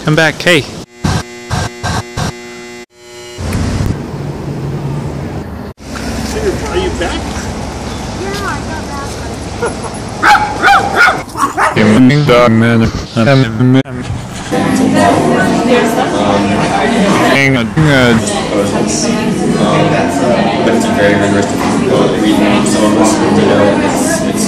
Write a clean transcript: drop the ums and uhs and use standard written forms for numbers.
Come back, hey. Are you back? Yeah, I got back. But it's a very rigorous reading. Some of us, you know, it's